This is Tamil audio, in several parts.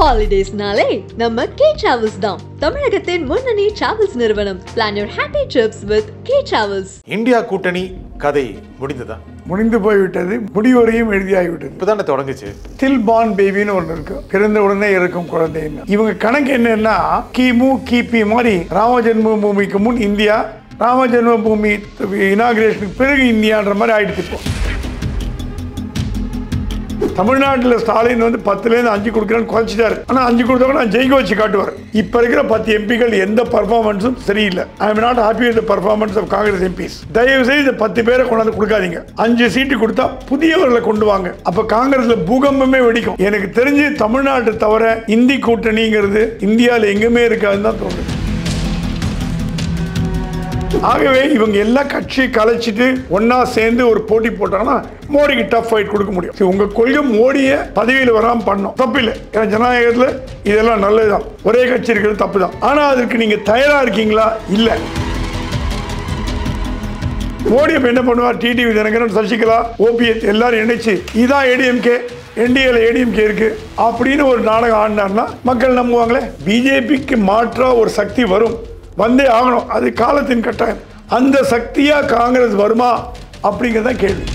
Holidays-நாலே நம்ம K Travels தான். தமிழகத்தின் முன்னணி டிராவல்ஸ் நிறுவனம். Plan your happy trips with K Travels. India கூட்டணி கதை முடிந்ததா? முடிந்து போய்விட்டது. முடிவரையும் எழுதியாகிவிட்டது. இப்பதானே தொடங்குச்சு. ஸ்டில் பார்ன் பேபின்னு ஒன்று இருக்கு. பிறந்த உடனே இருக்கும் குழந்தைன்னு. இவங்க கணக்கு என்னன்னா கிபி மாதிரி ராம ஜென்ம பூமிக்கு முன் இந்தியா, ராம ஜென்ம பூமி இனாகிரேஷனுக்கு பிறகு இந்தியான்ற மாதிரி ஆயிடுச்சு. இப்போ தமிழ்நாட்டில் ஸ்டாலின் வந்து 10லேருந்து 5 கொடுக்குறேன்னு குறைச்சிட்டாரு. ஆனால் 5 கொடுத்தவங்க நான் ஜெயிக்க வச்சு காட்டுவார். இப்போ இருக்கிற 10 எம்பிக்கள் எந்த பர்ஃபார்மன்ஸும் சரியில்லை. I am not happy with the performance of Congress MPs. தயவு செய்து இந்த 10 பேரை கொண்டாந்து கொடுக்காதீங்க. 5 சீட்டு கொடுத்தா புதியவர்களை கொண்டு வாங்க. அப்போ காங்கிரஸ்ல பூகம்பமே வெடிக்கும். எனக்கு தெரிஞ்சு தமிழ்நாட்டை தவிர இந்தி கூட்டணிங்கிறது இந்தியாவில் எங்குமே இருக்காதுன்னு தான் தோணுது. ஆகவே இவங்க எல்லா கட்சியை கலைச்சிட்டு ஒன்னா சேர்ந்து ஒரு போட்டி போட்டாங்கன்னா மோடிக்கு டஃப் ஃபைட் கொடுக்க முடியும். உங்க கொள்கை மோடியை பதவியில் வராமல் பண்ணோம், தப்பு இல்லை. ஏன்னா ஜனநாயகத்தில் இதெல்லாம் நல்லதுதான். ஒரே கட்சி இருக்கிறது தப்பு தான். ஆனால் அதற்கு நீங்க தயாரா இருக்கீங்களா? இல்லை. மோடி இப்ப என்ன பண்ணுவார்? டிடிவி தினகரன், சசிகலா, ஓபிஎஸ் எல்லாரும் இணைச்சு இதான் ஏடிஎம்கே, என்டிஏல ஏடிஎம்கே இருக்கு அப்படின்னு ஒரு நாடகம் ஆடினார்னா மக்கள் நம்புவாங்களே? பிஜேபிக்கு மாற்றா ஒரு சக்தி வரும், வந்தே ஆகணும். அது காலத்தின் கட்டாயம். அந்த சக்தியா காங்கிரஸ் வருமா அப்படிங்கிறத கேள்வி.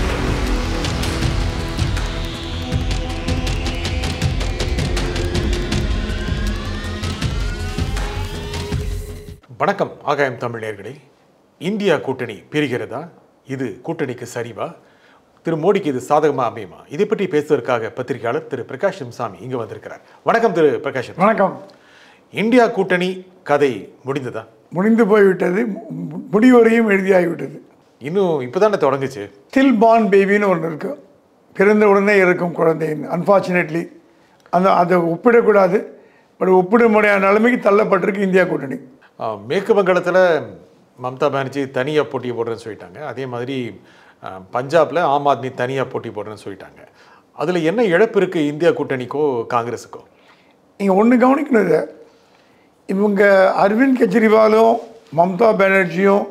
வணக்கம் ஆகாயம் தமிழ் நேயர்களே. இந்தியா கூட்டணி பிரிகிறதா? இது கூட்டணிக்கு சரிவா? திரு மோடிக்கு இது சாதகமா அமையுமா? இதை பற்றி பேசுவதற்காக பத்திரிகையாளர் திரு பிரகாஷ் சாமி இங்கு வந்திருக்கிறார். வணக்கம் திரு பிரகாஷ். வணக்கம். இந்தியா கூட்டணி கதை முடிந்ததா? முடிந்து போய்விட்டது. முடிவரையும் எழுதியாகிவிட்டது. இன்னும் இப்பதானே தொடங்குச்சு. ஸ்டில் பார்ன் பேபின்னு ஒன்று இருக்கு. பிறந்த உடனே இருக்கும் குழந்தைன்னு. அன்ஃபார்ச்சுனேட்லி அதை ஒப்பிடக்கூடாது. பட் ஒப்பிட முடியாத நிலைமைக்கு தள்ளப்பட்டிருக்கு இந்தியா கூட்டணி. மேற்கு வங்காளத்தில் மம்தா பானர்ஜி தனியாக போட்டி போடுறேன்னு சொல்லிட்டாங்க. அதே மாதிரி பஞ்சாபில் ஆம் ஆத்மி தனியாக போட்டி போடுறேன்னு சொல்லிட்டாங்க. அதில் என்ன இழப்பு இருக்குது இந்தியா கூட்டணிக்கோ காங்கிரஸுக்கோ? நீங்கள் ஒன்று கவனிக்கணும். இவங்க அரவிந்த் கெஜ்ரிவாலும் மம்தா பானர்ஜியும்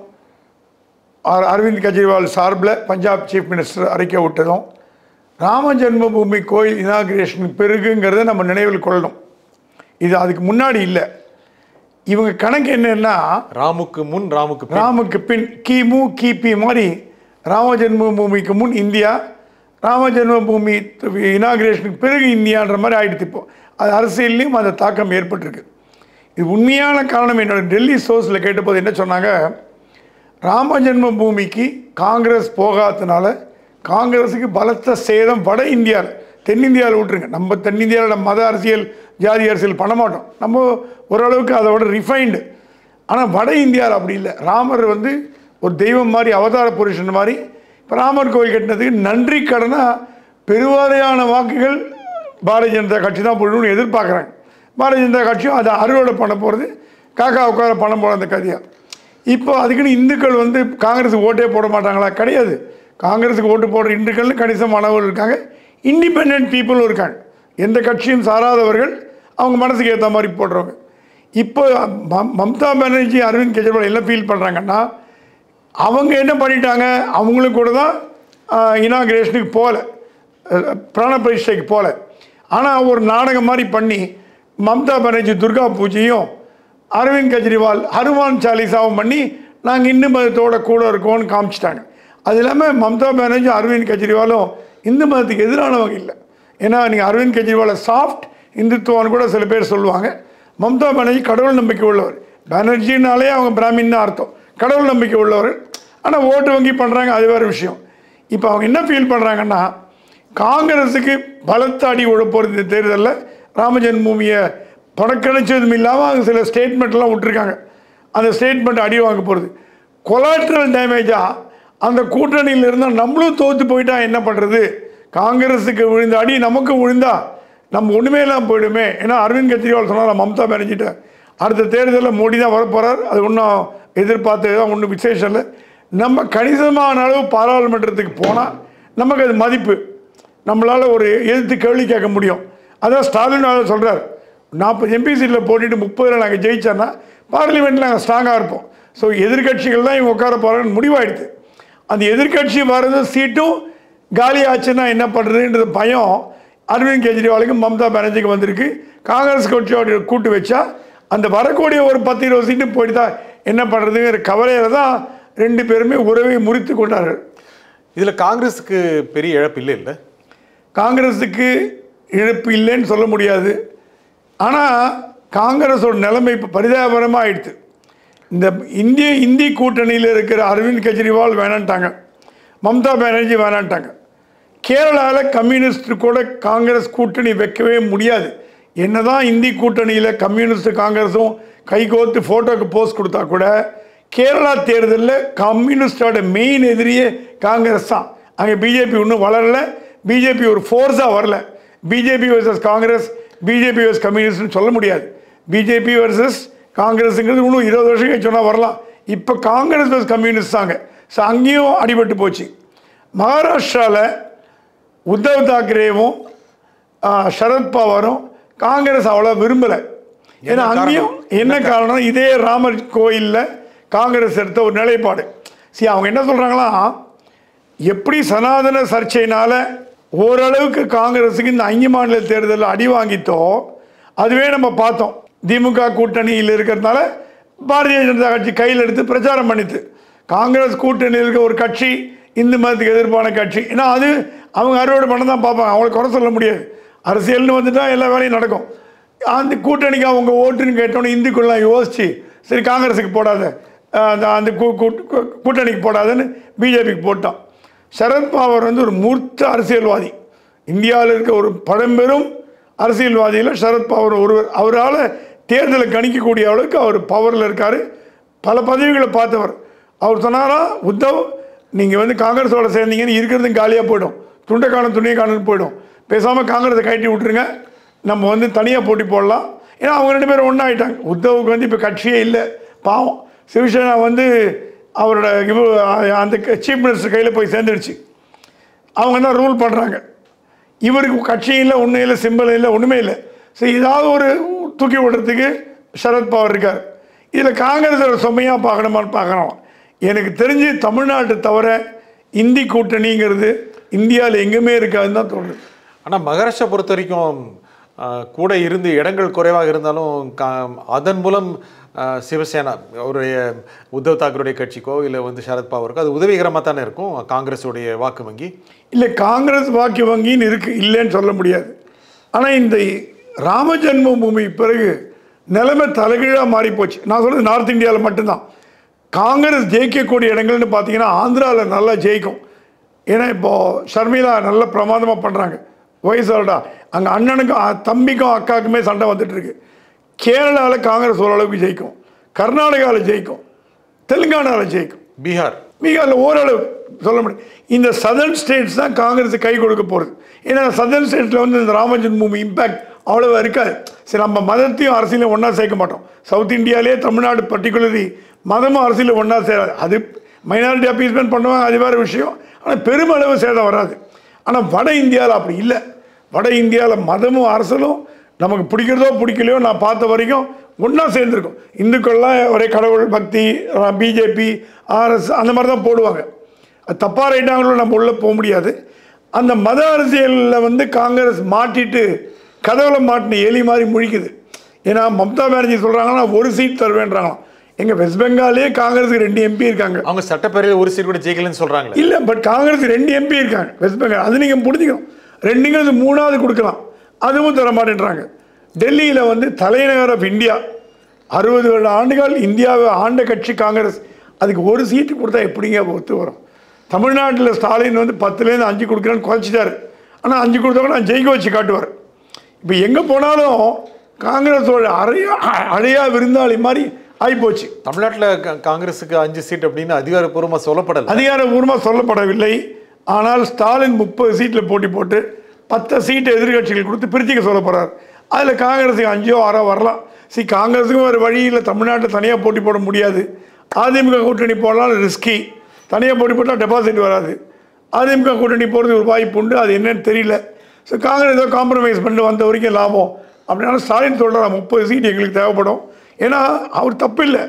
அரவிந்த் கெஜ்ரிவால் சார்பில் பஞ்சாப் சீஃப் மினிஸ்டர் அறிக்கை விட்டதும் ராம ஜென்மபூமி கோயில் இனாகிரேஷனுக்கு பிறகுங்கிறத நம்ம நினைவில் கொள்ளணும். இது அதுக்கு முன்னாடி இல்லை. இவங்க கணக்கு என்னன்னா ராமுக்கு முன் ராமுக்கு பின் கிபி மாதிரி ராம ஜென்மபூமிக்கு முன் இந்தியா, ராம ஜென்மபூமி இனாகிரேஷனுக்கு பிறகு இந்தியான்ற மாதிரி ஆயிடுச்சு. இப்போ அது அரசியல்லையும் அந்த தாக்கம் ஏற்பட்டிருக்கு. இது உண்மையான காரணம் என்னோட டெல்லி சோர்ஸில் கேட்டபோது என்ன சொன்னாங்க? ராம ஜென்ம பூமிக்கு காங்கிரஸ் போகாததுனால காங்கிரஸுக்கு பலத்த சேதம் வட இந்தியாவில், தென்னிந்தியாவில் விட்டுருங்க. நம்ம தென்னிந்தியாவில் நம்ம மத அரசியல், ஜாதி அரசியல் பண்ண மாட்டோம். நம்ம ஓரளவுக்கு அதோட ரிஃபைன்டு. ஆனால் வட இந்தியாவில் அப்படி இல்லை. ராமர் வந்து ஒரு தெய்வம் மாதிரி, அவதார புருஷன் மாதிரி. இப்போ ராமர் கோயில் கட்டினதுக்கு நன்றி கடனாக பெருவாரியான வாக்குகள் பாரதிய ஜனதா கட்சி தான் போடணும்னு எதிர்பார்க்குறாங்க. பாரதிய ஜனதா கட்சியும் அதை அறுவடை பண்ண போகிறது, காக்கா உட்கார பண்ண போகிற அந்த கதையாக. இப்போ அதுக்குன்னு இந்துக்கள் வந்து காங்கிரஸுக்கு ஓட்டே போட மாட்டாங்களா? கிடையாது. காங்கிரஸுக்கு ஓட்டு போடுற இந்துக்கள்னு கணிசமானவர்கள் இருக்காங்க. இண்டிபெண்ட் பீப்புளும் இருக்காங்க. எந்த கட்சியும் சாராதவர்கள், அவங்க மனசுக்கு ஏற்ற மாதிரி போடுறவங்க. இப்போ மம்தா பானர்ஜி, அரவிந்த் கெஜ்ரிவால் என்ன ஃபீல் பண்ணுறாங்கன்னா, அவங்க என்ன பண்ணிட்டாங்க? அவங்களும் கூட தான் இனாகிரேஷனுக்கு போகல, பிராண பிரதிஷ்டைக்கு போகல. ஆனால் ஒரு நாடகம் மாதிரி பண்ணி மம்தா பானர்ஜி துர்கா பூஜையும் அரவிந்த் கெஜ்ரிவால் ஹனுமான் சாலிசாவும் பண்ணி நாங்கள் இந்து மதத்தோட கூட இருக்கோம்னு காமிச்சிட்டாங்க. அது இல்லாமல் மம்தா பானர்ஜி அரவிந்த் கெஜ்ரிவாலும் இந்து மதத்துக்கு எதிரானவங்க இல்லை. ஏன்னா நீங்கள் அரவிந்த் கெஜ்ரிவாலை சாஃப்ட் இந்துத்துவான்னு கூட சில பேர் சொல்லுவாங்க. மம்தா பானர்ஜி கடவுள் நம்பிக்கை உள்ளவர். பானர்ஜினாலே அவங்க பிராமின்னு அர்த்தம், கடவுள் நம்பிக்கை உள்ளவர். ஆனால் ஓட்டு வங்கி பண்ணுறாங்க, அது வேறு விஷயம். இப்போ அவங்க என்ன ஃபீல் பண்ணுறாங்கன்னா, காங்கிரஸுக்கு பலத்த அடி விட போகிறது இந்த தேர்தலில். ராம ஜென்மபூமியை புறக்கணிச்சதும் இல்லாமல் அவங்க சில ஸ்டேட்மெண்ட்லாம் விட்டுருக்காங்க. அந்த ஸ்டேட்மெண்ட் அடி வாங்க போகிறது. கொலாட்ரல் டேமேஜாக அந்த கூட்டணியில் இருந்தால் நம்மளும் தோற்று போயிட்டா என்ன பண்ணுறது? காங்கிரஸுக்கு விழுந்த அடி நமக்கு விழுந்தா நம்ம ஒன்றுமே இல்லாமல் போயிடுமே. ஏன்னா அரவிந்த் கெஜ்ரிவால் சொன்னார் மம்தா பானர்ஜிட்ட அடுத்த தேர்தலில் மோடி தான் வரப்போகிறார், அது ஒன்றும் எதிர்பார்த்தது தான், ஒன்றும் விசேஷம் இல்லை. நம்ம கணிசமான அளவு பாராளுமன்றத்துக்கு போனால் நமக்கு அது மதிப்பு, நம்மளால் ஒரு எதிர்த்து கேள்வி கேட்க முடியும். அதான் ஸ்டாலின் சொல்கிறார், 40 எம்பி சீட்டில் போட்டிட்டு 30 நாங்கள் ஜெயிச்சோன்னா பார்லிமெண்ட்டில் நாங்கள் ஸ்ட்ராங்காக இருப்போம். ஸோ எதிர்கட்சிகள் தான் இவங்க உட்கார போகிறாங்கன்னு முடிவாயிடுது. அந்த எதிர்கட்சி வர்றது சீட்டும் காலி ஆச்சுன்னா என்ன பண்ணுறதுன்றது பயம் அரவிந்த் கெஜ்ரிவாலுக்கும் மம்தா பானர்ஜிக்கு வந்திருக்கு. காங்கிரஸ் கட்சியோட கூட்டு வச்சா அந்த வரக்கூடிய ஒரு 10-20 சீட்டு போயிட்டு தான் என்ன பண்ணுறதுங்கிற கவலையில் தான் 2 பேருமே உறவை முறித்து கொண்டார்கள். இதில் காங்கிரஸுக்கு பெரிய இழப்பு இல்லை. காங்கிரஸுக்கு இழப்பு இல்லைன்னு சொல்ல முடியாது. ஆனால் காங்கிரஸோட நிலைமை இப்போ பரிதாபகரமாக ஆயிடுச்சு. இந்த இந்தி கூட்டணியில் இருக்கிற அரவிந்த் கெஜ்ரிவால் வேணான்ட்டாங்க, மம்தா பானர்ஜி வேணான்ட்டாங்க. கேரளாவில் கம்யூனிஸ்ட் கூட காங்கிரஸ் கூட்டணி வைக்கவே முடியாது. என்னதான் இந்தி கூட்டணியில் கம்யூனிஸ்ட் காங்கிரஸும் கைகோத்து ஃபோட்டோக்கு போஸ்ட் கொடுத்தா கூட கேரளா தேர்தலில் கம்யூனிஸ்டோட மெயின் எதிரியே காங்கிரஸ் தான். அங்கே பிஜேபி இன்னும் வளரலை, பிஜேபி ஒரு ஃபோர்ஸாக வரல. BJP versus Congress, BJP versus கம்யூனிஸ்ட்னு சொல்ல முடியாது. பிஜேபி வர்சஸ் காங்கிரஸுங்கிறது இன்னும் 20 வருஷம் கழிச்சு சொன்னால் வரலாம். இப்போ காங்கிரஸ் வர்சஸ் கம்யூனிஸ்ட் தாங்க. ஸோ அங்கேயும் அடிபட்டு போச்சு. மகாராஷ்டிராவில் உத்தவ் தாக்கரேவும் சரத்பவாரும் காங்கிரஸ் அவ்வளோ விரும்பலை. ஏன்னா அங்கேயும் என்ன காரணம், இதே ராமர் கோயிலில் காங்கிரஸ் எடுத்த ஒரு நிலைப்பாடு. அவங்க என்ன சொல்கிறாங்களா, எப்படி சனாதன சர்ச்சையினால் ஓரளவுக்கு காங்கிரஸுக்கு இந்த 5 மாநில தேர்தலில் அடி வாங்கித்தோ அதுவே நம்ம பார்த்தோம். திமுக கூட்டணியில் இருக்கிறதுனால பாரதிய ஜனதா கட்சி கையில் எடுத்து பிரச்சாரம் பண்ணித்து. காங்கிரஸ் கூட்டணியில் இருக்க ஒரு கட்சி இந்து மதத்துக்கு எதிர்ப்பான கட்சி, ஏன்னா அது அவங்க அறுவடை பண்ண தான் பார்ப்பாங்க, அவங்களை குறை சொல்ல முடியாது. அரசியல்னு வந்துட்டால் எல்லா வேலையும் நடக்கும். அந்த கூட்டணிக்கு அவங்க ஓட்டுன்னு கேட்டோன்னே இந்துக்குள்ளலாம் யோசிச்சு சரி காங்கிரஸுக்கு போடாத, அந்த கூட்டணிக்கு போடாதுன்னு பிஜேபிக்கு போட்டான். சரத்பவார் வந்து ஒரு மூர்த்த அரசியல்வாதி, இந்தியாவில் இருக்க ஒரு பழம்பெரும் அரசியல்வாதியில் சரத்பவார் ஒருவர். அவரால் தேர்தலை கணிக்கக்கூடிய அளவுக்கு அவர் பவரில் இருக்கார், பல பதவிகளை பார்த்தவர். அவர் சொன்னாரா, உத்தவ் நீங்கள் வந்து காங்கிரஸோட சேர்ந்தீங்கன்னு இருக்கிறது காலியாக போய்டும், துண்டைக்கான துணியை காணன்னு போய்டும், பேசாமல் காங்கிரஸை கட்டி விட்டுருங்க, நம்ம வந்து தனியாக போட்டி போடலாம். ஏன்னா அவங்க 2 பேரும் ஒன்றாயிட்டாங்க. உத்தவுக்கு வந்து இப்போ கட்சியே இல்லை, பாவம். சிவசேனா வந்து அவரோட அந்த சீஃப் மினிஸ்டர் கையில் போய் சேர்ந்துடுச்சு, அவங்க தான் ரூல் பண்ணுறாங்க. இவருக்கு கட்சியில் ஒன்றும் இல்லை, சிம்பிள் இல்லை, ஒன்றுமே இல்லை. ஸோ ஏதாவது ஒரு தூக்கி விடுறதுக்கு சரத்பவார் இருக்கார். இதில் காங்கிரஸோட சுமையாக பார்க்கணுமான்னு பார்க்கணும். எனக்கு தெரிஞ்சு தமிழ்நாட்டை தவிர இந்தி கூட்டணிங்கிறது இந்தியாவில் எங்கேயுமே இருக்காதுன்னு தான் தோணுது. ஆனால் மகாராஷ்டிரா பொறுத்த வரைக்கும் கூட இருந்து இடங்கள் குறைவாக இருந்தாலும் அதன் மூலம் சிவசேனா அவருடைய உத்தவ் தாக்கருடைய கட்சிக்கோ இல்லை வந்து சரத்பவாருக்கோ அது உதவிகரமாக தானே இருக்கும் காங்கிரஸுடைய வாக்கு வங்கி. இல்லை, காங்கிரஸ் வாக்கு வங்கின்னு இருக்கு, இல்லைன்னு சொல்ல முடியாது. ஆனால் இந்த ராம ஜென்ம பூமி பிறகு நிலைமை தலைகீழாக மாறி போச்சு. நான் சொல்கிறது நார்த் இந்தியாவில் மட்டும்தான். காங்கிரஸ் ஜெயிக்கக்கூடிய இடங்கள்னு பார்த்தீங்கன்னா ஆந்திராவில் நல்லா ஜெயிக்கும். ஏன்னா இப்போது ஷர்மிளா நல்ல பிரமாதமாக பண்ணுறாங்க, வயசாடா அங்கே அண்ணனுக்கும் தம்பிக்கும் அக்காவுக்குமே சண்டை வந்துட்டுருக்கு. கேரளாவில் காங்கிரஸ் ஓரளவுக்கு ஜெயிக்கும், கர்நாடகாவில் ஜெயிக்கும், தெலுங்கானாவில் ஜெயிக்கும், பீகாரில் ஓரளவு சொல்ல முடியும். இந்த சதர்ன் ஸ்டேட்ஸ் தான் காங்கிரஸ் கை கொடுக்க போகிறது. ஏன்னா சதர்ன் ஸ்டேட்ஸில் வந்து இந்த ராம ஜென்மபூமி இம்பேக்ட் அவ்வளோ இருக்காது. சரி, நம்ம மதத்தையும் அரசியலையும் ஒன்றா சேர்க்க மாட்டோம். சவுத் இந்தியாவிலே தமிழ்நாடு பர்டிகுலர்லி மதமும் அரசியலும் ஒன்றா சேராது. அது மைனாரிட்டி அப்பீஸ்மெண்ட் பண்ணுவாங்க, அது வேறு விஷயம். ஆனால் பெருமளவு சேதம் வராது. ஆனால் வட இந்தியாவில் அப்படி இல்லை. வட இந்தியாவில் மதமும் அரசியலும் நமக்கு பிடிக்கிறதோ பிடிக்கலையோ நான் பார்த்த வரைக்கும் ஒன்றா சேர்ந்துருக்கும். இந்துக்கள்லாம் ஒரே கடவுள் பக்தி, பிஜேபி, ஆர்எஸ் அந்த மாதிரி தான் போடுவாங்க. அது தப்பாக ரைட்டாங்களும் நம்ம உள்ளே போக முடியாது. அந்த மத அரசியலில் வந்து காங்கிரஸ் மாட்டிட்டு கதவுல மாட்டின எலி மாதிரி முழிக்குது. ஏன்னா மம்தா பானர்ஜி சொல்கிறாங்கன்னா 1 சீட் தருவேன்றாங்களாம். எங்கள் வெஸ்ட் பெங்காலே காங்கிரஸுக்கு 2 MP இருக்காங்க. அவங்க சட்டப்பேரவையில் 1 சீட் கூட ஜெயிக்கலன்னு சொல்கிறாங்க. இல்லை, பட் காங்கிரஸ் 2 MP இருக்காங்க வெஸ்ட் பெங்கால். அது நீங்கள் புரிஞ்சுக்கணும். 2ங்கிறது 3வது கொடுக்கலாம், அதுவும் தர மாட்டேன்றாங்க. டெல்லியில் வந்து தலைநகர் ஆஃப் இந்தியா 60 ஆண்டுகள் இந்தியாவை ஆண்ட கட்சி காங்கிரஸ். அதுக்கு 1 சீட்டு கொடுத்தா எப்படிங்க ஒத்து வரும்? தமிழ்நாட்டில் ஸ்டாலின் வந்து 10லேருந்து 5 கொடுக்குறேன்னு குறைச்சிட்டாரு. ஆனால் 5 கொடுத்தா கூட நான் ஜெயிக்க வச்சு காட்டுவார். இப்போ எங்கே போனாலும் காங்கிரஸோட அழையா விருந்தாளி மாதிரி ஆகிப்போச்சு. தமிழ்நாட்டில் காங்கிரஸுக்கு 5 சீட் அப்படின்னு அதிகாரப்பூர்வமாக சொல்லப்படலை. அதிகாரப்பூர்வமாக சொல்லப்படவில்லை. ஆனால் ஸ்டாலின் 30 சீட்டில் போட்டி போட்டு 10 சீட்டு எதிர்கட்சிகள் கொடுத்து பிரிச்சுக்க சொல்ல போகிறார். அதில் காங்கிரஸுக்கு 5ஓ 6ஓ வரலாம். காங்கிரஸுக்கும் ஒரு வழியில் தமிழ்நாட்டில் தனியாக போட்டி போட முடியாது. அதிமுக கூட்டணி போடலாம், ரிஸ்கி. தனியாக போட்டி போட்டால் டெபாசிட் வராது. அதிமுக கூட்டணி போகிறது ஒரு வாய்ப்பு உண்டு, அது என்னன்னு தெரியல. காங்கிரஸ் ஏதோ காம்ப்ரமைஸ் பண்ணி வந்த வரைக்கும் லாபம் அப்படின்னா ஸ்டாலின் சொல்கிறார் 30 சீட் எங்களுக்கு தேவைப்படும். ஏன்னா அவர் தப்பு இல்லை,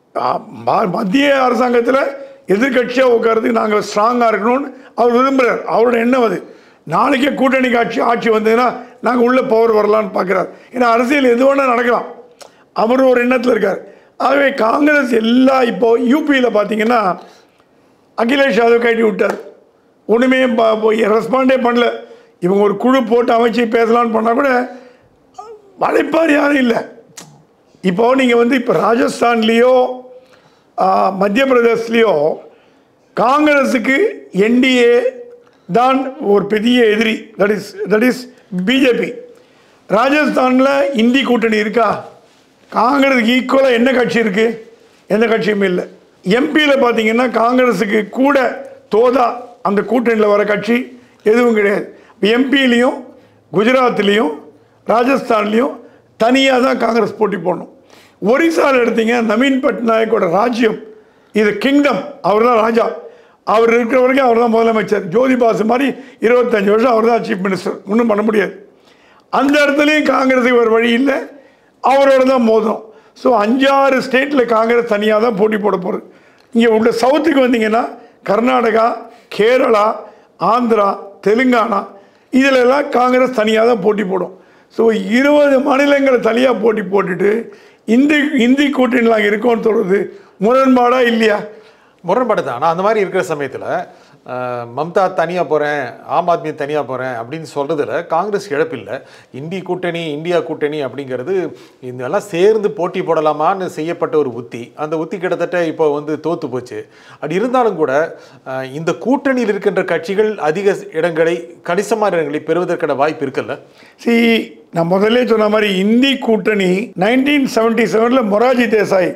மத்திய அரசாங்கத்தில் எதிர்கட்சியாக உட்காரதுக்கு நாங்கள் ஸ்ட்ராங்காக இருக்கணும்னு அவர் விரும்புகிறார். அவரோட எண்ணம் அது. நாளைக்கே கூட்டணிக்கு ஆட்சி வந்ததுன்னா நாங்கள் உள்ள பவர் வரலான்னு பார்க்குறாரு. ஏன்னா அரசியல் எது வேணால் நடக்கலாம், அவர் ஒரு எண்ணத்தில் இருக்கார். ஆகவே காங்கிரஸ் இப்போ யூபியில் பார்த்தீங்கன்னா அகிலேஷ் யாதவ் கட்டி விட்டார், ஒன்றுமே ரெஸ்பாண்டே பண்ணல. இவங்க ஒரு குழு போட்டு அமைச்சு பேசலான்னு பண்ணால் கூட வளைப்பார் யாரும் இல்லை. இப்போது நீங்கள் இப்போ ராஜஸ்தான்லேயோ மத்திய பிரதேஷ்லேயோ காங்கிரஸுக்கு என்டிஏ தான் ஒரு பெரிய எதிரி, தட் இஸ் பிஜேபி. ராஜஸ்தானில் இந்தி கூட்டணி இருக்கா? காங்கிரஸுக்கு ஈக்குவலாக என்ன கட்சி இருக்குது? எந்த கட்சியுமே இல்லை. எம்பியில் பார்த்தீங்கன்னா காங்கிரஸுக்கு கூட தோதா அந்த கூட்டணியில் வர கட்சி எதுவும் கிடையாது. எம்பிலையும் குஜராத்லேயும் ராஜஸ்தான்லேயும் தனியாக தான் காங்கிரஸ் போட்டி போடணும். ஒரிசாவில் எடுத்தீங்க, நவீன் பட்நாயக்கோட ராஜ்யம், இது கிங்டம், அவர் தான் ராஜா. அவர் இருக்கிற வரைக்கும் அவர் தான் முதலமைச்சர். ஜோதி பாசு மாதிரி 25 வருஷம் அவர் தான் சீஃப் மினிஸ்டர், ஒன்றும் பண்ண முடியாது. அந்த இடத்துலையும் காங்கிரஸுக்கு ஒரு வழி இல்லை, அவரோட தான் மோதும். ஸோ 5-6 ஸ்டேட்டில் காங்கிரஸ் தனியாக தான் போட்டி போட போகிறது. இங்கே உள்ள சவுத்துக்கு வந்தீங்கன்னா கர்நாடகா, கேரளா, ஆந்திரா, தெலுங்கானா இதிலெல்லாம் காங்கிரஸ் தனியாக தான் போட்டி போடும். ஸோ 20 மாநிலங்களை தனியாக போட்டி போட்டுட்டு இந்தி கூட்டணியில் அங்கே இருக்கோன்னு சொல்கிறது முரண்பாடா இல்லையா? முரண்பாடு தான். ஆனால் அந்த மாதிரி இருக்கிற சமயத்தில் மம்தா தனியாக போகிறேன், ஆம் ஆத்மி தனியாக போகிறேன் அப்படின்னு சொல்கிறதுல காங்கிரஸ் இழப்பில்லை. இந்தியா கூட்டணி அப்படிங்கிறது இதெல்லாம் சேர்ந்து போட்டி போடலாமான்னு செய்யப்பட்ட ஒரு உத்தி. அந்த உத்தி கிட்டத்தட்ட இப்போ தோற்று போச்சு. அப்படி இருந்தாலும் கூட இந்த கூட்டணியில் இருக்கின்ற கட்சிகள் அதிக இடங்களை, கணிசமான இடங்களை பெறுவதற்கான வாய்ப்பு இருக்குல்ல? நான் முதல்ல சொன்ன மாதிரி இந்தி கூட்டணி 1977 மொராஜி தேசாய்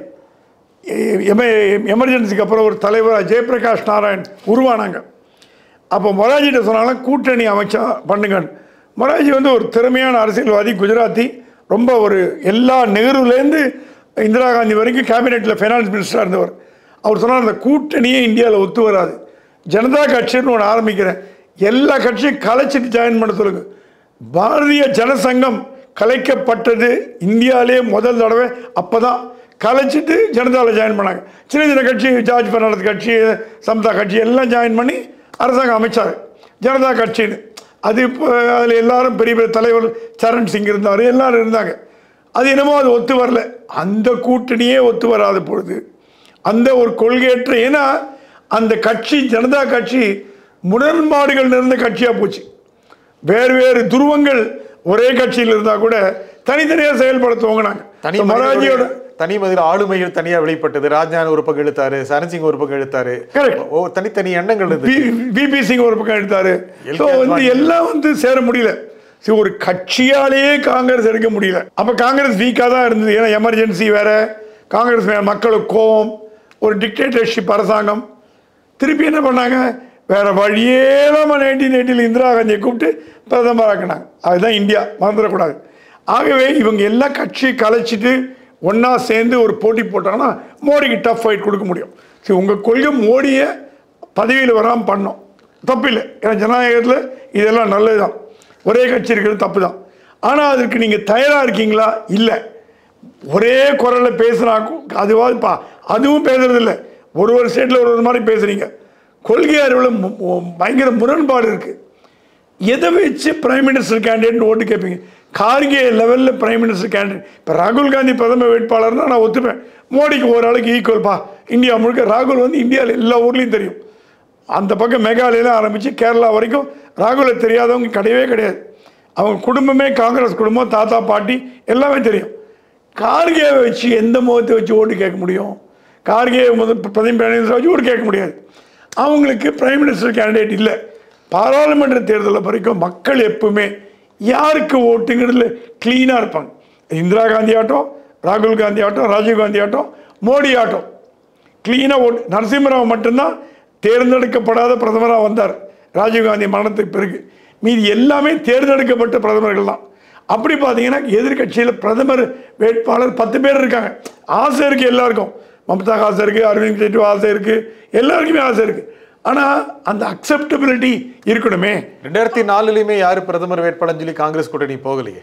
எமர்ஜென்சிக்கு அப்புறம் ஒரு தலைவராக ஜெயபிரகாஷ் நாராயண் உருவானாங்க. அப்போ மொராஜிட்ட சொன்னாலும் கூட்டணி அமைச்சா பண்ணுங்கன்னு. மொராஜி ஒரு திறமையான அரசியல்வாதி, குஜராத்தி, ரொம்ப ஒரு எல்லா நெஹ்ருலேருந்து இந்திரா காந்தி வரைக்கும் கேபினெட்டில் ஃபைனான்ஸ் மினிஸ்டராக இருந்தவர். அவர் சொன்னார், அந்த கூட்டணியே இந்தியாவில் ஒத்து வராது, ஜனதா கட்சின்னு ஒன்று ஆரம்பிக்கிறேன், எல்லா கட்சியும் கலைச்சிட்டு ஜாயின் பண்ண சொல்லுங்கள். பாரதிய ஜனசங்கம் கலைக்கப்பட்டது இந்தியாவிலே முதல் தடவை. அப்போ தான் கலைச்சிட்டு ஜனதாவில் ஜாயின் பண்ணாங்க. சின்ன சின்ன கட்சி, ஜார்ஜ் பெர்னாண்டஸ் கட்சி, சம்தா கட்சி எல்லாம் ஜாயின் பண்ணி அரசாங்கம் அமைச்சார் ஜனதா கட்சின்னு. அது இப்போ அதில் எல்லாரும் பெரிய பெரிய தலைவர், சரண் சிங் இருந்தார், எல்லாரும் இருந்தாங்க. அது என்னமோ அது ஒத்து வரல. அந்த கூட்டணியே ஒத்து வராத பொழுது அந்த ஒரு கொள்கையற்ற, ஏன்னா அந்த கட்சி ஜனதா கட்சி முரண்பாடுகள் நிறைந்த கட்சியாக போச்சு. வேறு வேறு துருவங்கள் ஒரே கட்சியில் இருந்தால் கூட தனித்தனியாக செயல்படுத்துவாங்க. நாங்கள் மொராஜியோட தனி மதியில் ஆளுமைகள் தனியாக வெளிப்பட்டது. ராஜ்நாத் ஒரு பக்கம் எழுத்தாரு, சரண் சிங் ஒரு பக்கம் எழுத்தாரு, தனித்தனி எண்ணங்கள் விபி சிங் ஒரு பக்கம் எழுத்தாரு. எல்லாம் சேர முடியல. ஒரு கட்சியாலேயே காங்கிரஸ் எடுக்க முடியல. அப்போ காங்கிரஸ் வீக்காக தான் இருந்தது. ஏன்னா எமர்ஜென்சி வேற, காங்கிரஸ் மக்களுக்கு கோபம், ஒரு டிக்டேட்டர்ஷிப் அரசாங்கம். திருப்பி என்ன பண்ணாங்க, வேற வழியே தான் 1980 இந்திரா காந்தியை கூப்பிட்டு பிரதமராக்கினாங்க. அதுதான் இந்தியா, மறந்துடக்கூடாது. ஆகவே இவங்க எல்லா கட்சியை கலைச்சிட்டு ஒன்றா சேர்ந்து ஒரு போட்டி போட்டாங்கன்னா மோடிக்கு டஃப் ஃபைட் கொடுக்க முடியும். சரி, உங்கள் கொள்கை மோடியை பதவியில் வராமல் பண்ணோம், தப்பு இல்லை. ஏன்னா ஜனநாயகத்தில் இதெல்லாம் நல்லது தான், ஒரே கட்சி இருக்கிறது தப்பு தான். ஆனால் அதற்கு நீங்கள் தயாராக இருக்கீங்களா? இல்லை. ஒரே குரலில் பேசுனா அதுவும் பேசுறதில்லை. ஒரு ஸ்டேட்டில் ஒரு மாதிரி பேசுகிறீங்க. கொள்கை அறிவில் பயங்கர முரண்பாடு இருக்குது. எதை வச்சு பிரைம் மினிஸ்டர் கேண்டிடேட்னு ஓட்டு கேட்பீங்க? கார்கே லெவலில் பிரைம் மினிஸ்டர் கேண்டிடேட். இப்போ ராகுல் காந்தி பிரதமர் வேட்பாளர்னா நான் ஒத்துப்பேன், மோடிக்கு ஓரளவுக்கு ஈக்குவல்ப்பா. இந்தியா முழுக்க ராகுல் இந்தியாவில் எல்லா ஊர்லேயும் தெரியும். அந்த பக்கம் மேகாலயில ஆரம்பித்து கேரளா வரைக்கும் ராகுலை தெரியாதவங்க கிடையவே கிடையாது. அவங்க குடும்பமே காங்கிரஸ் குடும்பம், தாத்தா பாட்டி எல்லாமே தெரியும். கார்கேவை வச்சு எந்த முகத்தை வச்சு ஓட்டு கேட்க முடியும்? கார்கே பிரதமர் வச்சு ஓட்டு கேட்க முடியாது. அவங்களுக்கு பிரைம் மினிஸ்டர் கேண்டிடேட் இல்லை. பாராளுமன்ற தேர்தலில் வரைக்கும் மக்கள் எப்பவுமே யாருக்கு ஓட்டுங்கிறதுல கிளீனாக இருப்பாங்க. இந்திரா காந்தி ஆட்டம், ராகுல் காந்தி ஆட்டம், ராஜீவ் காந்தி ஆட்டம், மோடி ஆட்டம், கிளீனாக ஓட்டு. நரசிம்மராவ் மட்டும்தான் தேர்ந்தெடுக்கப்படாத பிரதமராக வந்தார் ராஜீவ் காந்தி மரணத்துக்கு பிறகு. மீதி எல்லாமே தேர்ந்தெடுக்கப்பட்ட பிரதமர்கள் தான். அப்படி பார்த்தீங்கன்னா எதிர்கட்சியில் பிரதமர் வேட்பாளர் 10 பேர் இருக்காங்க. ஆசை இருக்குது எல்லாருக்கும். மம்தா ஆசை இருக்குது, அரவிந்த் கெஜ்ரிவால் ஆசை இருக்குது, எல்லாருக்குமே ஆசை இருக்குது. ஆனால் அந்த அக்செப்டபிலிட்டி இருக்கணுமே. 2004 யார் பிரதமர் வேட்பாளர் சொல்லி காங்கிரஸ் கூட்டணி போகலை.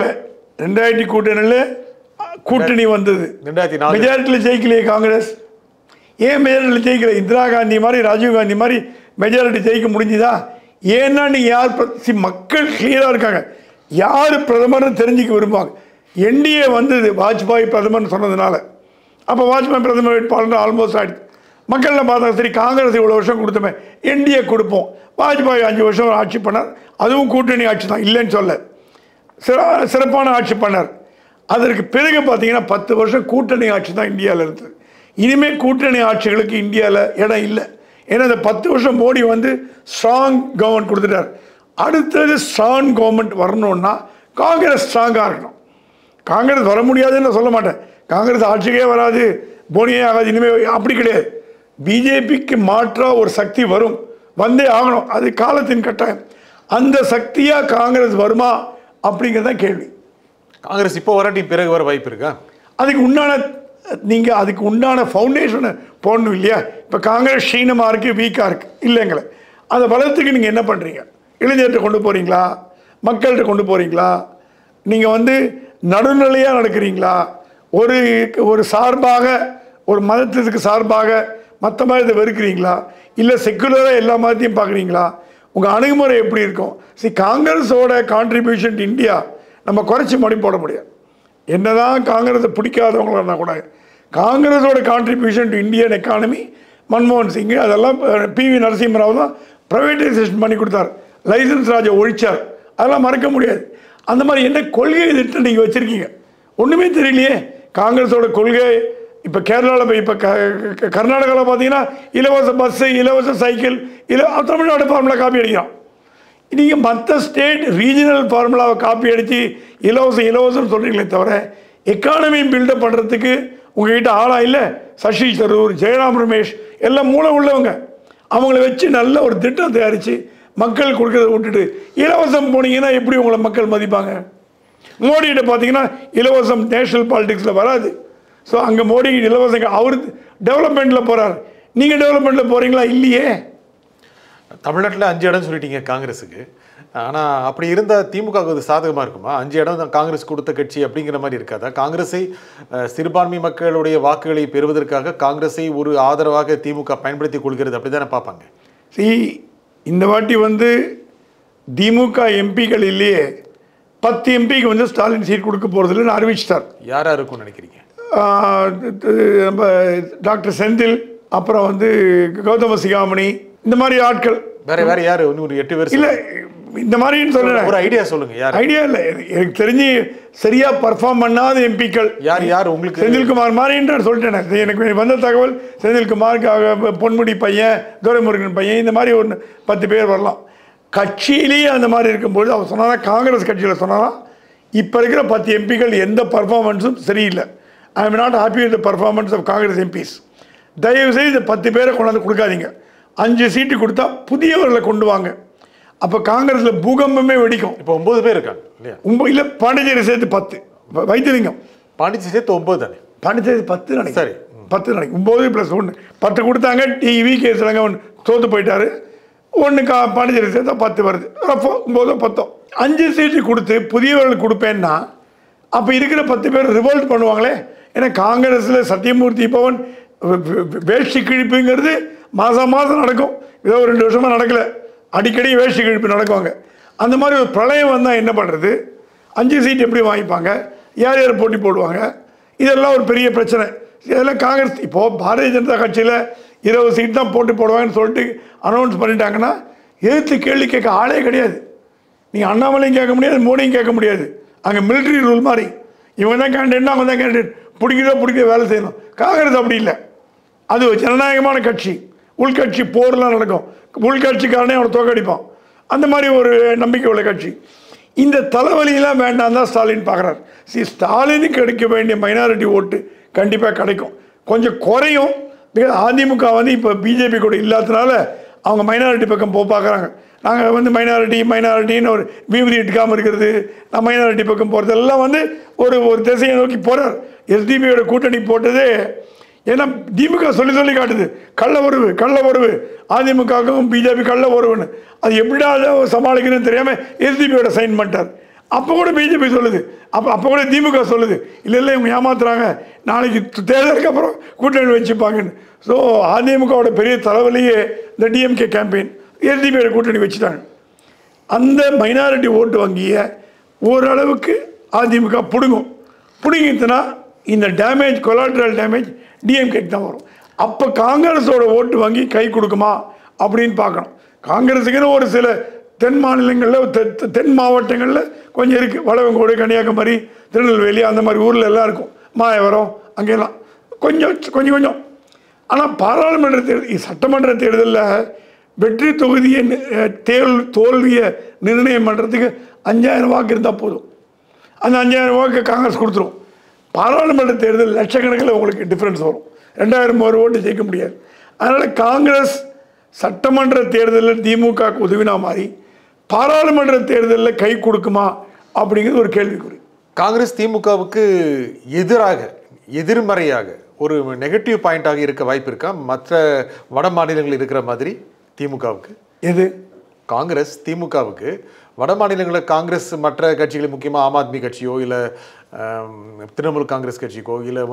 2000 கூட்டணியில் கூட்டணி வந்தது. 2004 மெஜாரிட்டியில் ஜெயிக்கலையே காங்கிரஸ். ஏன் மெஜாரிட்டியில் ஜெயிக்கல? இந்திரா காந்தி மாதிரி, ராஜீவ் காந்தி மாதிரி மெஜாரிட்டி ஜெயிக்க முடிஞ்சுதா? ஏன்னா நீங்கள் யார் மக்கள் கிளியராக இருக்காங்க, யார் பிரதமர்னு தெரிஞ்சுக்க விரும்புவாங்க. என்டிஏ வந்தது வாஜ்பாய் பிரதமர்னு சொன்னதுனால. அப்போ வாஜ்பாய் பிரதமர் வேட்பாளர் ஆல்மோஸ்ட் ஆகிடுது. மக்கள்லாம் பார்த்தா சரி காங்கிரஸ் இவ்வளோ வருஷம் கொடுத்தோமே, என்டிஏ கொடுப்போம். வாஜ்பாய் 5 வருஷம் ஆட்சி பண்ணார், அதுவும் கூட்டணி ஆட்சி தான், இல்லைன்னு சொல்ல, சிறப்பான ஆட்சி பண்ணார். அதற்கு பிறகு பார்த்தீங்கன்னா 10 வருஷம் கூட்டணி ஆட்சி தான் இந்தியாவில் இருந்தது. இனிமேல் கூட்டணி ஆட்சிகளுக்கு இந்தியாவில் இடம் இல்லை. ஏன்னா இந்த 10 வருஷம் மோடி வந்து ஸ்ட்ராங் கவர்மெண்ட் கொடுத்துட்டார். அடுத்தது ஸ்ட்ராங் கவர்மெண்ட் வரணும்னா காங்கிரஸ் ஸ்ட்ராங்காக இருக்கணும். காங்கிரஸ் வர முடியாதுன்னு நான் சொல்ல மாட்டேன், காங்கிரஸ் ஆட்சிக்கே வராது, போனியே ஆகாது, இனிமேல் அப்படி கிடையாது. பிஜேபிக்கு மாற்றாக ஒரு சக்தி வரும், வந்தே ஆகணும், அது காலத்தின் கட்டாயம். அந்த சக்தியாக காங்கிரஸ் வருமா அப்படிங்கிறதான் கேள்வி. காங்கிரஸ் இப்போ வராட்டி பிறகு வர வாய்ப்பு இருக்கா? அதுக்கு உண்டான நீங்கள் அதுக்கு உண்டான ஃபவுண்டேஷனை போடணும் இல்லையா? இப்போ காங்கிரஸ் க்ஷீணமாக இருக்குது, வீக்காக இருக்குது இல்லைங்களே, அதை வளர்த்துக்கு நீங்கள் என்ன பண்ணுறீங்க? இளைஞர்கிட்ட கொண்டு போகிறீங்களா, மக்கள்கிட்ட கொண்டு போகிறீங்களா, நீங்கள் வந்து நடுநிலையாக நடக்கிறீங்களா, ஒரு சார்பாக ஒரு மதத்துக்கு சார்பாக மற்ற மதத்தை வெறுக்கிறீங்களா, இல்லை செக்குலராக எல்லா மதத்தையும் பார்க்குறீங்களா? உங்கள் அணுகுமுறை எப்படி இருக்கும்? காங்கிரஸோட கான்ட்ரிபியூஷன் டு இந்தியா நம்ம குறைச்சி மணி போட முடியாது. என்னதான் காங்கிரஸை பிடிக்காதவங்களா கூட காங்கிரஸோட கான்ட்ரிபியூஷன் டு இந்தியன் எக்கானமி, மன்மோகன் சிங் அதெல்லாம் PV நரசிம்மராவ் தான் ப்ரைவேட்டைசேஷன் பண்ணி கொடுத்தார், லைசன்ஸ் ராஜை ஒழிச்சார், அதெல்லாம் மறக்க முடியாது. அந்த மாதிரி என்ன கொள்கை திட்டம் நீங்கள் வச்சுருக்கீங்க ஒன்றுமே தெரியலையே. காங்கிரஸோட கொள்கை இப்போ கேரளாவில், இப்போ கர்நாடகாவில் பார்த்தீங்கன்னா இலவச பஸ்ஸு, இலவச சைக்கிள், தமிழ்நாடு ஃபார்முலா காப்பி அடிக்கிறான். நீங்கள் மற்ற ஸ்டேட் ரீஜனல் ஃபார்முலாவை காப்பி அடித்து இலவசம்னு சொல்கிறீங்களே தவிர எக்கானமி பில்டப் பண்ணுறதுக்கு உங்கள்கிட்ட ஆளாக இல்லை. சசி தரூர், ஜெயராம் ரமேஷ் எல்லாம் மூளை உள்ளவங்க, அவங்கள வச்சு நல்ல ஒரு திட்டம் தயாரித்து மக்கள் கொடுக்கறத விட்டுட்டு இலவசம் போனீங்கன்னா எப்படி உங்களை மக்கள் மதிப்பாங்க? மோடிகிட்ட பார்த்தீங்கன்னா இலவசம் நேஷனல் பாலிடிக்ஸில் வராது. ஸோ அங்கே மோடி இலவசங்க, அவர் டெவலப்மெண்ட்டில் போகிறார், நீங்கள் டெவலப்மெண்ட்டில் போகிறீங்களா? இல்லையே. தமிழ்நாட்டில் 5 இடம் சொல்லிட்டீங்க காங்கிரஸுக்கு. ஆனால் அப்படி இருந்தால் திமுக அது சாதகமாக இருக்குமா? 5 இடம் தான் காங்கிரஸ் கொடுத்த கட்சி அப்படிங்கிற மாதிரி இருக்காதா? காங்கிரஸை சிறுபான்மை மக்களுடைய வாக்குகளை பெறுவதற்காக காங்கிரஸை ஒரு ஆதரவாக திமுக பயன்படுத்தி கொள்கிறது, அப்படி தானே பார்ப்பாங்க. இந்த வாட்டி வந்து திமுக எம்பிக்கள் இல்லையே, 10 எம்பிக்கு வந்து ஸ்டாலின் சீட் கொடுக்க போகிறதுன்னு அறிவிச்சிட்டார். யாராக இருக்கும்னு நினைக்கிறீங்க? நம்ம டாக்டர் செந்தில், அப்புறம் வந்து கௌதம சிகாமணி, இந்த மாதிரி ஆட்கள். வேற யாரு? ஒரு 8 பேர் இல்லை, இந்த மாதிரின்னு சொல்றேன். ஒரு ஐடியா சொல்லுங்க. யார் ஐடியா இல்லை, எனக்கு தெரிஞ்சு சரியா பர்ஃபார்ம் பண்ணாத எம்பிக்கள் யார் உங்களுக்கு? செந்தில்குமார் மாதிரின்னு நான் சொல்லிட்டேன். எனக்கு வந்த தகவல் செந்தில்குமார், பொன்முடி பையன், துரைமுருகன் பையன், இந்த மாதிரி ஒரு 10 பேர் வரலாம். கட்சியிலேயே அந்த மாதிரி இருக்கும்போது அவர் சொன்னா, காங்கிரஸ் கட்சியில் சொன்னா, இப்போ இருக்கிற 10 எம்பிக்கள் எந்த பர்ஃபார்மன்ஸும் சரியில்லை. I am not happy with the performance of Congress MPs. தயவுசெய்து இந்த 10 பேரை கொண்டாந்து கொடுக்காதீங்க. 5 சீட்டு கொடுத்தா புதியவர்களை கொண்டு வாங்க. அப்போ காங்கிரஸில் பூகம்பமே வெடிக்கும். இப்போ 9 பேர் இருக்காங்க இல்லையா? இல்லை, பாண்டிச்சேரி சேர்த்து 10. வைத்தியலிங்கம் பாண்டிச்சேரி சேர்த்து 9 தானே? பாண்டிச்சேரி 10 நினைக்கிறேன். சரி, 10 நினைக்கிறேன். 9 + 1 10 கொடுத்தாங்க. TVK ஒன்று தோற்று போயிட்டாரு. 1 பாண்டிச்சேரி சேர்த்தா 10 வருது. அப்போ 9 10 5 சீட்டு கொடுத்து புதியவர்கள் கொடுப்பேன்னா அப்போ இருக்கிற 10 பேர் ரிவோல்ட் பண்ணுவாங்களே. ஏன்னா காங்கிரஸில் சத்தியமூர்த்தி பவன் வேஷ்டி கிழிப்புங்கிறது மாதம் நடக்கும். ஏதோ 2 வருஷமாக நடக்கலை, அடிக்கடி வேஷ்டி கிழிப்பு நடக்குவாங்க. அந்த மாதிரி ஒரு பிரளயம் வந்தால் என்ன பண்ணுறது? 5 சீட் எப்படி வாங்கிப்பாங்க? யார் யார் போட்டி போடுவாங்க? இதெல்லாம் ஒரு பெரிய பிரச்சனை. இதெல்லாம் காங்கிரஸ் இப்போது பாரதிய ஜனதா கட்சியில் 20 சீட் தான் போட்டி போடுவாங்கன்னு சொல்லிட்டு அனௌன்ஸ் பண்ணிட்டாங்கன்னா எதிர்த்து கேள்வி கேட்க ஆளே கிடையாது. நீங்கள் அண்ணாமலையும் கேட்க முடியாது, மோடியும் கேட்க முடியாது. அங்கே மிலிட்ரி ரூல் மாதிரி இவங்க தான் கேண்டிடேட்னா அவங்க தான் கேண்டிடேட், பிடிக்கிறதோ வேலை செய்யணும். காங்கிரஸ் அப்படி இல்லை, அது ஜனநாயகமான கட்சி. உள்கட்சி போர்லாம் நடக்கும், உள்கட்சிக்காரனே அவனை தோக்கடிப்பான். அந்த மாதிரி ஒரு நம்பிக்கை உள்ள கட்சி. இந்த தலைவலியெல்லாம் வேண்டாம் தான் ஸ்டாலின் பார்க்குறாரு. ஸ்டாலினுக்கு கிடைக்க வேண்டிய மைனாரிட்டி ஓட்டு கண்டிப்பாக கிடைக்கும், கொஞ்சம் குறையும். பிகாஸ் அதிமுக வந்து இப்போ பிஜேபி கூட இல்லாததுனால அவங்க மைனாரிட்டி பக்கம் பார்க்குறாங்க. நாங்கள் வந்து மைனாரிட்டின்னு ஒரு விபதி எடுக்காமல் இருக்கிறது, நான் மைனாரிட்டி பக்கம் போகிறதெல்லாம் வந்து ஒரு திசையை நோக்கி போகிறார். எஸ்டிபியோட கூட்டணி போட்டதே ஏன்னா திமுக சொல்லி காட்டுது கள்ள உறவு அதிமுகவும் பிஜேபி கள்ள உறவுன்னு. அது எப்படிடா சமாளிக்கணும்னு தெரியாமல் எஸ்டிபியோட சைன் பண்ணிட்டார். அப்போ கூட பிஜேபி சொல்லுது, அப்போ கூட திமுக சொல்லுது, இல்லை இவங்க ஏமாத்துறாங்க, நாளைக்கு தேர்தலுக்கு அப்புறம் கூட்டணி வச்சுப்பாங்கன்னு. ஸோ அதிமுகவோட பெரிய தலைவலியே இந்த டிஎம்கே கேம்பெயின், எஸ்டிபியோட கூட்டணி வச்சுட்டாங்க. அந்த மைனாரிட்டி ஓட்டு வங்கியை ஓரளவுக்கு அதிமுக பிடுங்கிட்டுனா இந்த டேமேஜ் கொலாட்ரல் டேமேஜ் டிஎம்கேக்கு தான் வரும். அப்போ காங்கிரஸோட ஓட்டு வங்கி கை கொடுக்குமா அப்படின்னு பார்க்கணும். காங்கிரஸுக்குன்னு ஒரு சில தென் மாநிலங்களில் தென் மாவட்டங்களில் கொஞ்சம் இருக்குது. வளவங்கோடு, கன்னியாகுமரி, திருநெல்வேலி அந்த மாதிரி ஊரில் எல்லாம் இருக்கும். மாயவரம் அங்கெல்லாம் கொஞ்சம். ஆனால் பாராளுமன்ற தேர்தல், சட்டமன்ற தேர்தலில் வெற்றி தொகுதியை தோல்வியை நிர்ணயம் பண்ணுறதுக்கு 5000 வாக்கு இருந்தால் போதும். அந்த 5000 வாக்கு காங்கிரஸ் கொடுத்துரும். பாராளுமன்ற தேர்தல் லட்சக்கணக்கில் உங்களுக்கு டிஃப்ரென்ஸ் வரும். 2000 ஓட்டு ஜெயிக்க முடியாது. அதனால் காங்கிரஸ் சட்டமன்ற தேர்தலில் திமுகவுக்கு உதவினா மாதிரி பாராளுமன்ற தேர்தலில் கை கொடுக்குமா அப்படிங்கிறது ஒரு கேள்விக்குறி. காங்கிரஸ் திமுகவுக்கு எதிர்மறையாக ஒரு நெகட்டிவ் பாயிண்டாக இருக்க வாய்ப்பு இருக்கா? மற்ற வட மாநிலங்கள் இருக்கிற மாதிரி திமுகவுக்கு எது? காங்கிரஸ் திமுகவுக்கு வட மாநிலங்களில் காங்கிரஸ் மற்ற கட்சிகள், முக்கியமாக ஆம் ஆத்மி கட்சியோ இல்லை திரிணாமுல் காங்கிரஸ் கட்சிக்கோ இல்லை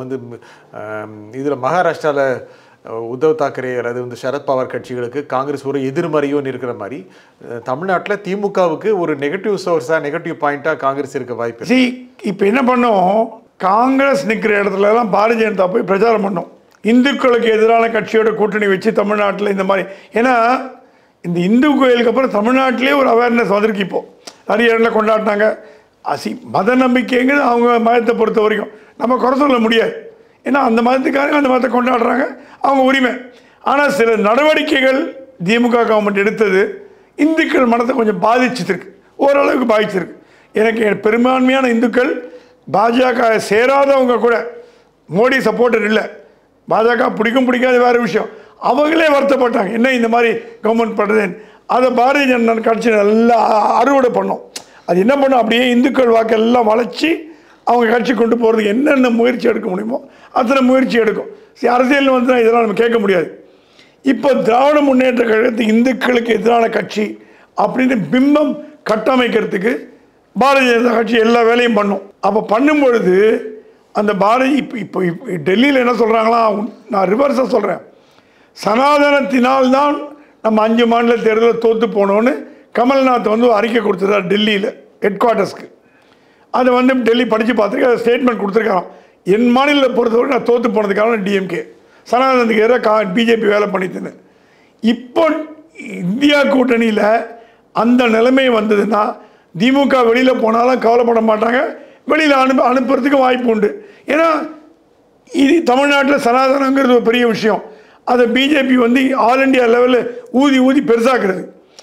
இதில் மகாராஷ்டிராவில் உத்தவ் தாக்கரே அல்லது சரத்பவார் கட்சிகளுக்கு காங்கிரஸ் ஒரு எதிர்மறையோன்னு இருக்கிற மாதிரி தமிழ்நாட்டில் திமுகவுக்கு ஒரு நெகட்டிவ் சோர்ஸாக நெகட்டிவ் பாயிண்ட்டாக காங்கிரஸ் இருக்க வாய்ப்பு. இப்போ என்ன பண்ணோம், காங்கிரஸ் நிற்கிற இடத்துலலாம் பாரதிய ஜனதா போய் பிரச்சாரம் பண்ணோம். இந்துக்களுக்கு எதிரான கட்சியோட கூட்டணி வச்சு தமிழ்நாட்டில் இந்த மாதிரி. ஏன்னா இந்த இந்து கோயிலுக்கு அப்புறம் தமிழ்நாட்டிலே ஒரு அவேர்னஸ் வந்திருக்கு. இப்போது நிறைய இடத்துல கொண்டாடினாங்க. மத நம்பிக்கைங்கிறது அவங்க மதத்தை பொறுத்த வரைக்கும் நம்ம குறை சொல்ல முடியாது. ஏன்னா அந்த மதத்துக்காரங்க அந்த மதத்தை கொண்டாடுறாங்க, அவங்க உரிமை. ஆனால் சில நடவடிக்கைகள் திமுக கவர்மெண்ட் எடுத்தது இந்துக்கள் மனத்தை கொஞ்சம் பாதிச்சிருக்கு, ஓரளவுக்கு பாதிச்சிருக்கு. எனக்கு பெரும்பான்மையான இந்துக்கள் பாஜக சேராதவங்க கூட மோடி சப்போர்ட்டர் இல்லை, பாஜக பிடிக்காத வேறு விஷயம், அவங்களே வருத்தப்பட்டாங்க என்ன இந்த மாதிரி கவர்மெண்ட் பண்ணுறதுன்னு. அதை பாரதிய ஜனதா கட்சி நல்லா அறுவடை பண்ணோம். அது என்ன பண்ணோம், அப்படியே இந்துக்கள் வாக்கெல்லாம் வளைச்சி அவங்க கட்சி கொண்டு போகிறதுக்கு என்னென்ன முயற்சி எடுக்க முடியுமோ அத்தனை முயற்சி எடுக்கும். அரசியல் வந்துன்னா இதெல்லாம் நம்ம கேட்க முடியாது. இப்போ திராவிட முன்னேற்ற கழகத்துக்கு இந்துக்களுக்கு எதிரான கட்சி அப்படின்னு பிம்பம் கட்டமைக்கிறதுக்கு பாரதிய ஜனதா கட்சி எல்லா வேலையும் பண்ணும். அப்போ பண்ணும்பொழுது அந்த இப்போ டெல்லியில் என்ன சொல்கிறாங்களா, நான் ரிவர்ஸாக சொல்கிறேன், சனாதனத்தினால்தான் நம்ம 5 மாநில தேர்தலில் தோற்று போனோன்னு கமல்நாத் அறிக்கை கொடுத்துருக்கார் டெல்லியில் ஹெட் குவார்ட்டர்ஸ்க்கு. அதை டெல்லி படித்து பார்த்துருக்கு, அதை ஸ்டேட்மெண்ட் கொடுத்துருக்காராம். என் மாநிலத்தை பொறுத்தவரை நான் தோற்று போனதுக்காக டிஎம்கே சனாதனத்துக்கு எதிராக பிஜேபி வேலை பண்ணிட்டுன்னு. இப்போ இந்தியா கூட்டணியில் அந்த நிலைமை வந்ததுன்னா திமுக வெளியில் போனாலும் கவலைப்பட மாட்டாங்க, வெளியில் அனுப்புறதுக்கு வாய்ப்பு உண்டு. ஏன்னா இது தமிழ்நாட்டில் சனாதனங்கிறது ஒரு பெரிய விஷயம். அதை பிஜேபி ஆல் இண்டியா லெவலில் ஊதி பெருசாக்குறது.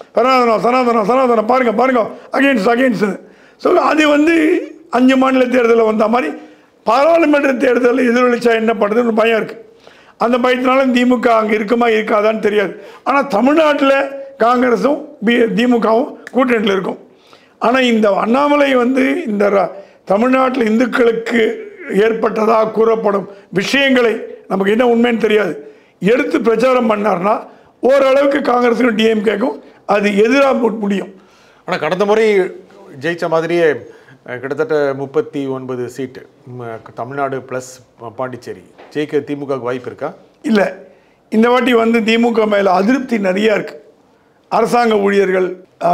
சனாதனம் பாருங்க அகெயின்ஸ்ட். ஸோ அது 5 மாநில தேர்தலில் வந்த மாதிரி பாராளுமன்ற தேர்தலில் எதிரொலிச்சா என்ன பண்ணுறதுன்னு பயம் இருக்குது. அந்த பயத்தினால திமுக அங்கே இருக்குமா இருக்காதான்னு தெரியாது. ஆனால் தமிழ்நாட்டில் காங்கிரஸும் திமுகவும் கூட்டணியில் இருக்கும். ஆனால் இந்த அண்ணாமலை இந்த தமிழ்நாட்டில் இந்துக்களுக்கு ஏற்பட்டதாக கூறப்படும் விஷயங்களை நமக்கு என்ன உண்மைன்னு தெரியாது எடுத்து பிரச்சாரம் பண்ணார்னா ஓரளவுக்கு காங்கிரஸுக்கும் டிஎம்கேக்கும் அது எதிராக முடியும். ஆனால் கடந்த முறை ஜெயிச்ச மாதிரியே கிட்டத்தட்ட 39 சீட்டு தமிழ்நாடு ப்ளஸ் பாண்டிச்சேரி ஜெயிக்க திமுகவுக்கு வாய்ப்பு இருக்கா? இல்லை, இந்த வாட்டி திமுக மேலே அதிருப்தி நிறையா இருக்குது. அரசாங்க ஊழியர்கள்,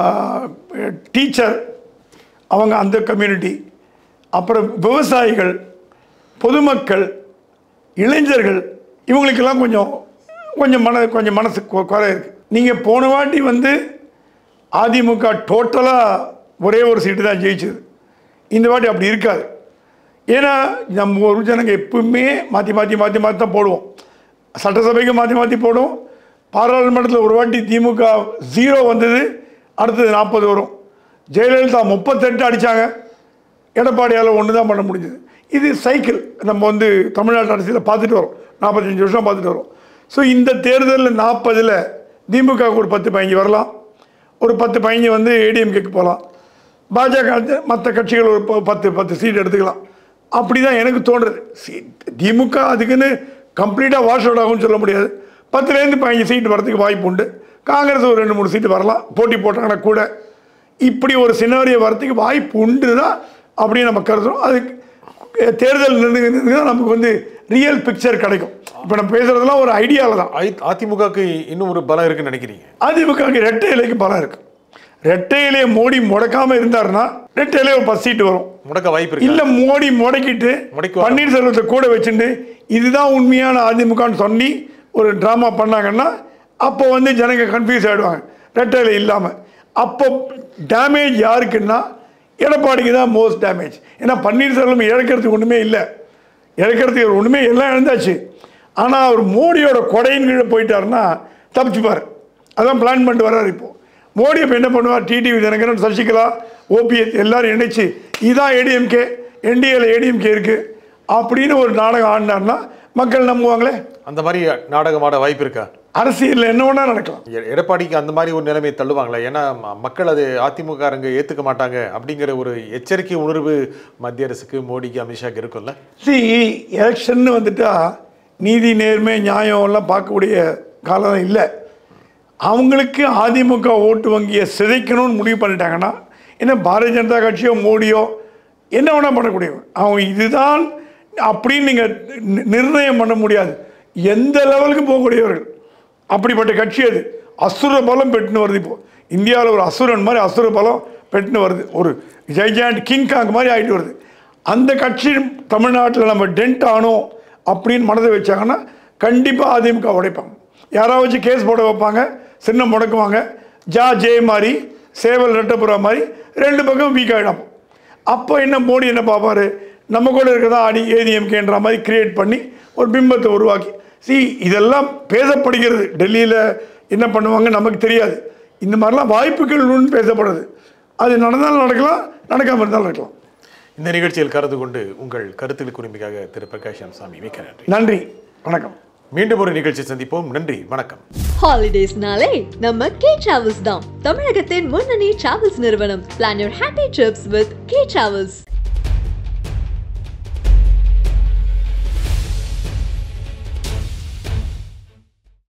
டீச்சர், அவங்க அந்த கம்யூனிட்டி, அப்புறம் விவசாயிகள், பொதுமக்கள், இளைஞர்கள், இவங்களுக்கெல்லாம் கொஞ்சம் மனசு குறை இருக்குது. நீங்கள் போன வாட்டி அதிமுக டோட்டலாக ஒரே ஒரு சீட்டு தான் ஜெயிச்சது. இந்த வாட்டி அப்படி இருக்காது. ஏன்னா நம்ம ஒரு ஜனங்க எப்பவுமே மாற்றி தான் போடுவோம். சட்டசபைக்கு மாற்றி போடுவோம். பாராளுமன்றத்தில் ஒரு வாட்டி திமுக 0 வந்தது, அடுத்தது 40 வரும். ஜெயலலிதா 38 அடித்தாங்க, எடப்பாடியால் 1 தான் பண்ண முடிஞ்சது. இது சைக்கிள் நம்ம தமிழ்நாட்டு அரசியலில் பார்த்துட்டு வரோம், 45 வருஷம் பார்த்துட்டு வரோம். ஸோ இந்த தேர்தலில் 40ல் திமுகவுக்கு ஒரு 10-15 வரலாம், ஒரு 10-15 ஏடிஎம்கேக்கு போகலாம், பாஜக மற்ற கட்சிகள் ஒரு 10 சீட் எடுத்துக்கலாம். அப்படி தான் எனக்கு தோன்றுறது. திமுக அதுக்குன்னு கம்ப்ளீட்டாக வாஷ் அவுட் ஆகும்னு சொல்ல முடியாது. 10லேருந்து 15 சீட் வரதுக்கு வாய்ப்பு உண்டு. காங்கிரஸ் ஒரு 2-3 சீட்டு வரலாம், போட்டி போட்டாங்கன்னா கூட. இப்படி ஒரு சினாரியோ வரத்துக்கு வாய்ப்பு உண்டு தான் அப்படின்னு நம்ம கருதுறோம். அது தேர்தல் தான் நமக்கு ரியல் பிக்சர் கிடைக்கும். இப்போ நம்ம பேசுறதுலாம் ஒரு ஐடியாவில் தான். அதிமுகவுக்கு இன்னும் ஒரு பலம் இருக்குன்னு நினைக்கிறீங்க? அதிமுகவுக்கு 2 இலைக்கு பலம் இருக்குது. ரெட்டையிலே மோடி முடக்காம இருந்தாருன்னா ரெட்டையிலே ஒரு 10 சீட்டு வரும். முடக்க வாய்ப்பு இருக்கு. இல்ல மோடி முடக்கிட்டு பன்னீர்செல்வத்தை கூட வச்சுட்டு இதுதான் உண்மையான அதிமுகன்னு சொல்லி ஒரு டிராமா பண்ணாங்கன்னா அப்போ ஜனங்க கன்ஃபியூஸ் ஆயிடுவாங்க ரெட்டையில இல்லாம. அப்போ டேமேஜ் யாருக்குன்னா எடப்பாடிக்கு தான் மோஸ்ட் டேமேஜ். ஏன்னா பன்னீர்செல்வம் இழக்கிறதுக்கு ஒண்ணுமே இல்லை, இழக்கிறதுக்கு ஒண்ணுமே எல்லாம் இழந்தாச்சு. ஆனா அவர் மோடியோட கொடையின் கீழே போயிட்டாருன்னா தப்பிச்சுப்பார். அதான் பிளான் பண்ணிட்டு வர்றாரு. இப்போ மோடி இப்போ என்ன பண்ணுவார், டிடிவி தினகரன், சசிகலா, ஓபிஎஸ் எல்லாரும் இணைச்சு இதான் ஏடிஎம்கே, என்டிஏல ஏடிஎம்கே இருக்கு அப்படின்னு ஒரு நாடகம் ஆடினார்னா மக்கள் நம்புவாங்களே? அந்த மாதிரி நாடகம் ஆட வாய்ப்பு இருக்கா? அரசியலில் என்ன வேணா நடக்கலாம். எடப்பாடிக்கு அந்த மாதிரி ஒரு நிலைமை தள்ளுவாங்களா? ஏன்னா மக்கள் அது அதிமுகங்க ஏற்றுக்க மாட்டாங்க அப்படிங்கிற ஒரு எச்சரிக்கை உணர்வு மத்திய அரசுக்கு, மோடிக்கு, அமித்ஷாக்கு இருக்கும்ல. எலெக்ஷன் வந்துட்டா நீதி நேர்மை நியாயம் எல்லாம் பார்க்கக்கூடிய காலம் இல்லை. அவங்களுக்கு அதிமுக ஓட்டு வங்கியை சிதைக்கணும்னு முடிவு பண்ணிட்டாங்கன்னா என்ன பாரதிய ஜனதா கட்சியோ மோடியோ என்ன வேணால் பண்ணக்கூடியவங்க. அவங்க இதுதான் அப்படின்னு நீங்கள் நிர்ணயம் பண்ண முடியாது. எந்த லெவலுக்கு போகக்கூடியவர்கள் அப்படிப்பட்ட கட்சி அது. அசுர பலம் பெற்றுன்னு வருது. இப்போ இந்தியாவில் ஒரு அசுரன் மாதிரி அசுர பலம் பெற்றுன்னு வருது. ஒரு ஜெய்ஜாண்ட் கிங்காங் மாதிரி ஆகிட்டு வருது. அந்த கட்சி தமிழ்நாட்டில் நம்ம டென்ட் ஆனோம் அப்படின்னு மனதை வச்சாங்கன்னா கண்டிப்பாக அதிமுக உடைப்பாங்க. யாராவது வச்சு கேஸ் போட வைப்பாங்க, சின்னம் முடக்குவாங்க. ஜே மாதிரி சேவல் ரெட்டப்புறா மாதிரி 2 பக்கம் வீக் ஆகிடும். அப்போ என்ன மோடி என்ன பார்ப்பாரு, நம்ம கூட இருக்கிறதா ஏடிஎம்கேன்ற மாதிரி கிரியேட் பண்ணி ஒரு பிம்பத்தை உருவாக்கி இதெல்லாம் பேசப்படுகிறது. டெல்லியில் என்ன பண்ணுவாங்க நமக்கு தெரியாது. இந்த மாதிரிலாம் வாய்ப்புகள் பேசப்படுது. அது நடந்தாலும் நடக்கலாம், நடக்காமல் இருந்தாலும் நடக்கலாம். இந்த நிகழ்ச்சியில் கலந்து கொண்டு உங்கள் கருத்துக்கள் உரிமைக்காக திரு பிரகாஷ் சாமி மிக்க நன்றி. நன்றி, வணக்கம். மீண்டும் ஒரு நிகழ்ச்சி சந்திப்போம். நன்றி, வணக்கம். ஹாலிடேஸ்னாலே நம்ம கே டிராவல்ஸ் தான் தமிழகத்தின் முன்னணி டிராவல்ஸ் நிறுவனம். Plan your happy trips with K travels.